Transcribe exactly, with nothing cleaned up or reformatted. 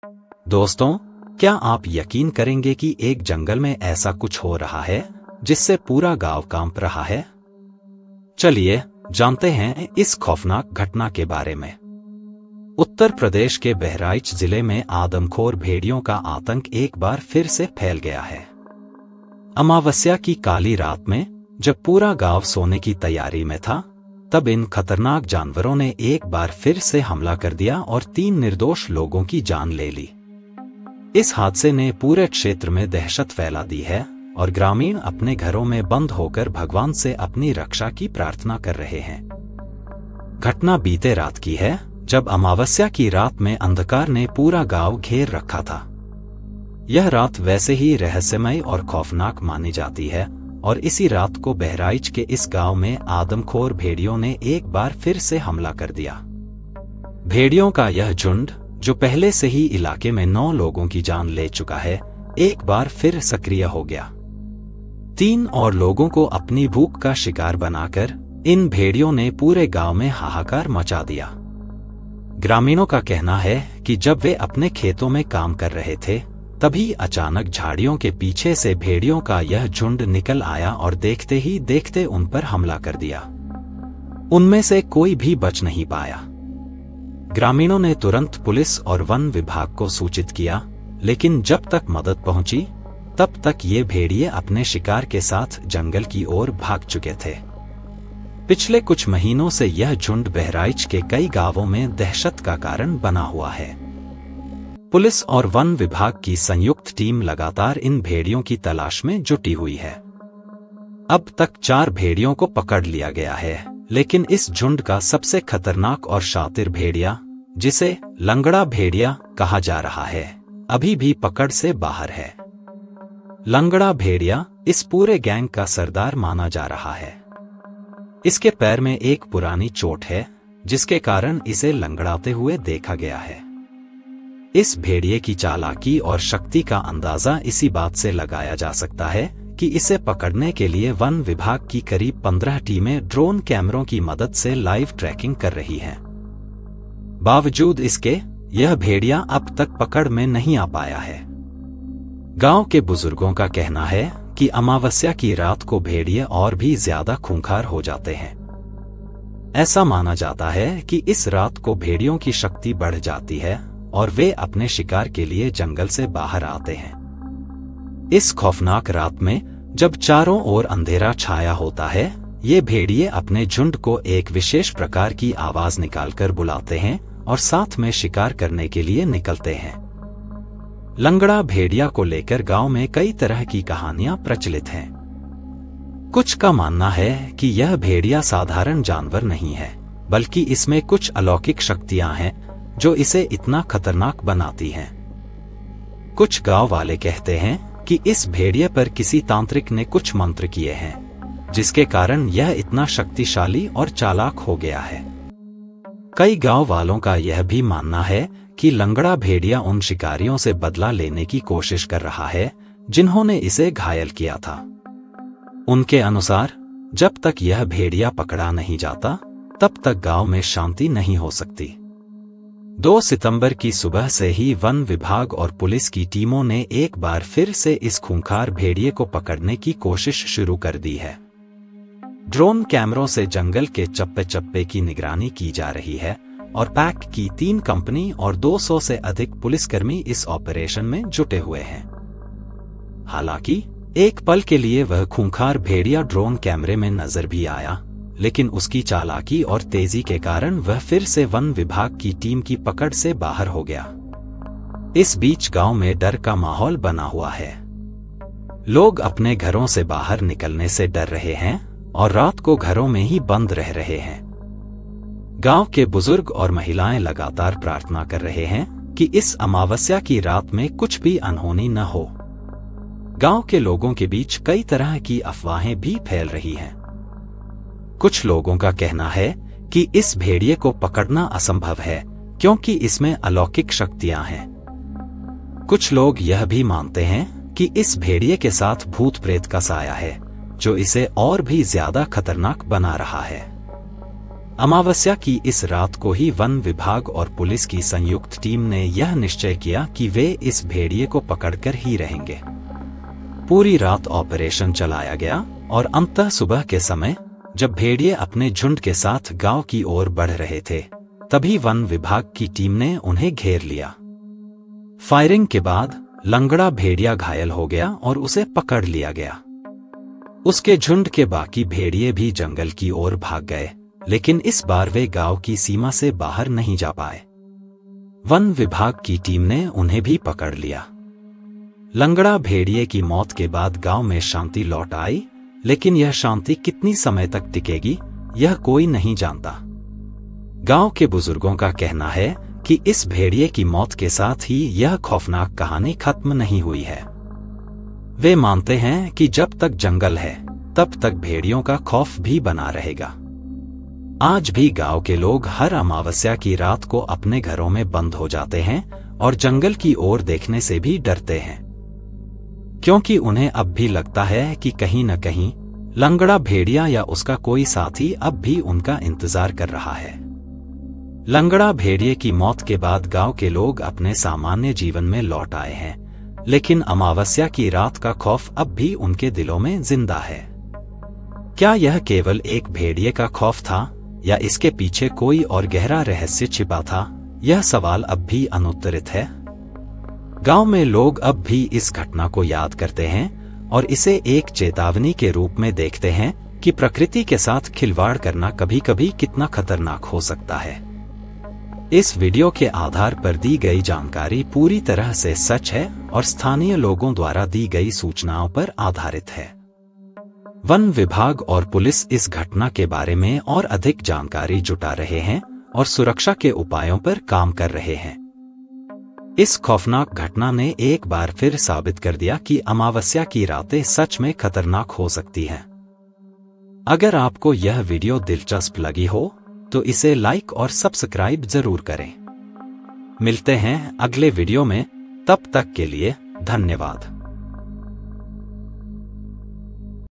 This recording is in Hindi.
दोस्तों, क्या आप यकीन करेंगे कि एक जंगल में ऐसा कुछ हो रहा है जिससे पूरा गांव कांप रहा है? चलिए जानते हैं इस खौफनाक घटना के बारे में। उत्तर प्रदेश के बहराइच जिले में आदमखोर भेड़ियों का आतंक एक बार फिर से फैल गया है। अमावस्या की काली रात में जब पूरा गांव सोने की तैयारी में था, तब इन खतरनाक जानवरों ने एक बार फिर से हमला कर दिया और तीन निर्दोष लोगों की जान ले ली। इस हादसे ने पूरे क्षेत्र में दहशत फैला दी है और ग्रामीण अपने घरों में बंद होकर भगवान से अपनी रक्षा की प्रार्थना कर रहे हैं। घटना बीते रात की है, जब अमावस्या की रात में अंधकार ने पूरा गांव घेर रखा था। यह रात वैसे ही रहस्यमय और खौफनाक मानी जाती है और इसी रात को बहराइच के इस गांव में आदमखोर भेड़ियों ने एक बार फिर से हमला कर दिया। भेड़ियों का यह झुंड, जो पहले से ही इलाके में नौ लोगों की जान ले चुका है, एक बार फिर सक्रिय हो गया। तीन और लोगों को अपनी भूख का शिकार बनाकर इन भेड़ियों ने पूरे गांव में हाहाकार मचा दिया। ग्रामीणों का कहना है कि जब वे अपने खेतों में काम कर रहे थे, तभी अचानक झाड़ियों के पीछे से भेड़ियों का यह झुंड निकल आया और देखते ही देखते उन पर हमला कर दिया। उनमें से कोई भी बच नहीं पाया। ग्रामीणों ने तुरंत पुलिस और वन विभाग को सूचित किया, लेकिन जब तक मदद पहुंची, तब तक ये भेड़िए अपने शिकार के साथ जंगल की ओर भाग चुके थे। पिछले कुछ महीनों से यह झुंड बहराइच के कई गांवों में दहशत का कारण बना हुआ है। पुलिस और वन विभाग की संयुक्त टीम लगातार इन भेड़ियों की तलाश में जुटी हुई है। अब तक चार भेड़ियों को पकड़ लिया गया है, लेकिन इस झुंड का सबसे खतरनाक और शातिर भेड़िया, जिसे लंगड़ा भेड़िया कहा जा रहा है, अभी भी पकड़ से बाहर है। लंगड़ा भेड़िया इस पूरे गैंग का सरदार माना जा रहा है। इसके पैर में एक पुरानी चोट है, जिसके कारण इसे लंगड़ाते हुए देखा गया है। इस भेड़िए की चालाकी और शक्ति का अंदाजा इसी बात से लगाया जा सकता है कि इसे पकड़ने के लिए वन विभाग की करीब पंद्रह टीमें ड्रोन कैमरों की मदद से लाइव ट्रैकिंग कर रही हैं। बावजूद इसके, यह भेड़िया अब तक पकड़ में नहीं आ पाया है। गांव के बुजुर्गों का कहना है कि अमावस्या की रात को भेड़िए और भी ज्यादा खूंखार हो जाते हैं। ऐसा माना जाता है कि इस रात को भेड़ियों की शक्ति बढ़ जाती है और वे अपने शिकार के लिए जंगल से बाहर आते हैं। इस खौफनाक रात में जब चारों ओर अंधेरा छाया होता है, ये भेड़िए अपने झुंड को एक विशेष प्रकार की आवाज निकालकर बुलाते हैं और साथ में शिकार करने के लिए निकलते हैं। लंगड़ा भेड़िया को लेकर गांव में कई तरह की कहानियां प्रचलित हैं। कुछ का मानना है कि यह भेड़िया साधारण जानवर नहीं है, बल्कि इसमें कुछ अलौकिक शक्तियां हैं जो इसे इतना खतरनाक बनाती हैं। कुछ गांव वाले कहते हैं कि इस भेड़िए पर किसी तांत्रिक ने कुछ मंत्र किए हैं, जिसके कारण यह इतना शक्तिशाली और चालाक हो गया है। कई गांव वालों का यह भी मानना है कि लंगड़ा भेड़िया उन शिकारियों से बदला लेने की कोशिश कर रहा है जिन्होंने इसे घायल किया था। उनके अनुसार जब तक यह भेड़िया पकड़ा नहीं जाता, तब तक गांव में शांति नहीं हो सकती। दो सितंबर की सुबह से ही वन विभाग और पुलिस की टीमों ने एक बार फिर से इस खूंखार भेड़िए को पकड़ने की कोशिश शुरू कर दी है। ड्रोन कैमरों से जंगल के चप्पे चप्पे की निगरानी की जा रही है और पैक की तीन कंपनी और दो सौ से अधिक पुलिसकर्मी इस ऑपरेशन में जुटे हुए हैं। हालांकि एक पल के लिए वह खूंखार भेड़िया ड्रोन कैमरे में नजर भी आया, लेकिन उसकी चालाकी और तेजी के कारण वह फिर से वन विभाग की टीम की पकड़ से बाहर हो गया। इस बीच गांव में डर का माहौल बना हुआ है। लोग अपने घरों से बाहर निकलने से डर रहे हैं और रात को घरों में ही बंद रह रहे हैं। गांव के बुजुर्ग और महिलाएं लगातार प्रार्थना कर रहे हैं कि इस अमावस्या की रात में कुछ भी अनहोनी न हो। गांव के लोगों के बीच कई तरह की अफवाहें भी फैल रही हैं। कुछ लोगों का कहना है कि इस भेड़िए को पकड़ना असंभव है, क्योंकि इसमें अलौकिक शक्तियां हैं। कुछ लोग यह भी मानते हैं कि इस भेड़िए के साथ भूत प्रेत का साया है, जो इसे और भी ज्यादा खतरनाक बना रहा है। अमावस्या की इस रात को ही वन विभाग और पुलिस की संयुक्त टीम ने यह निश्चय किया कि वे इस भेड़िए को पकड़कर ही रहेंगे। पूरी रात ऑपरेशन चलाया गया और अंततः सुबह के समय जब भेड़िए अपने झुंड के साथ गांव की ओर बढ़ रहे थे, तभी वन विभाग की टीम ने उन्हें घेर लिया। फायरिंग के बाद लंगड़ा भेड़िया घायल हो गया और उसे पकड़ लिया गया। उसके झुंड के बाकी भेड़िए भी जंगल की ओर भाग गए, लेकिन इस बार वे गांव की सीमा से बाहर नहीं जा पाए। वन विभाग की टीम ने उन्हें भी पकड़ लिया। लंगड़ा भेड़िए की मौत के बाद गांव में शांति लौट आई, लेकिन यह शांति कितनी समय तक टिकेगी यह कोई नहीं जानता। गांव के बुजुर्गों का कहना है कि इस भेड़िए की मौत के साथ ही यह खौफनाक कहानी खत्म नहीं हुई है। वे मानते हैं कि जब तक जंगल है तब तक भेड़ियों का खौफ भी बना रहेगा। आज भी गांव के लोग हर अमावस्या की रात को अपने घरों में बंद हो जाते हैं और जंगल की ओर देखने से भी डरते हैं, क्योंकि उन्हें अब भी लगता है कि कहीं न कहीं लंगड़ा भेड़िया या उसका कोई साथी अब भी उनका इंतजार कर रहा है। लंगड़ा भेड़िए की मौत के बाद गांव के लोग अपने सामान्य जीवन में लौट आए हैं, लेकिन अमावस्या की रात का खौफ अब भी उनके दिलों में जिंदा है। क्या यह केवल एक भेड़िए का खौफ था या इसके पीछे कोई और गहरा रहस्य छिपा था? यह सवाल अब भी अनुत्तरित है। गांव में लोग अब भी इस घटना को याद करते हैं और इसे एक चेतावनी के रूप में देखते हैं कि प्रकृति के साथ खिलवाड़ करना कभी-कभी कितना खतरनाक हो सकता है। इस वीडियो के आधार पर दी गई जानकारी पूरी तरह से सच है और स्थानीय लोगों द्वारा दी गई सूचनाओं पर आधारित है। वन विभाग और पुलिस इस घटना के बारे में और अधिक जानकारी जुटा रहे हैं और सुरक्षा के उपायों पर काम कर रहे हैं। इस खौफनाक घटना ने एक बार फिर साबित कर दिया कि अमावस्या की रातें सच में खतरनाक हो सकती हैं। अगर आपको यह वीडियो दिलचस्प लगी हो तो इसे लाइक और सब्सक्राइब जरूर करें। मिलते हैं अगले वीडियो में, तब तक के लिए धन्यवाद।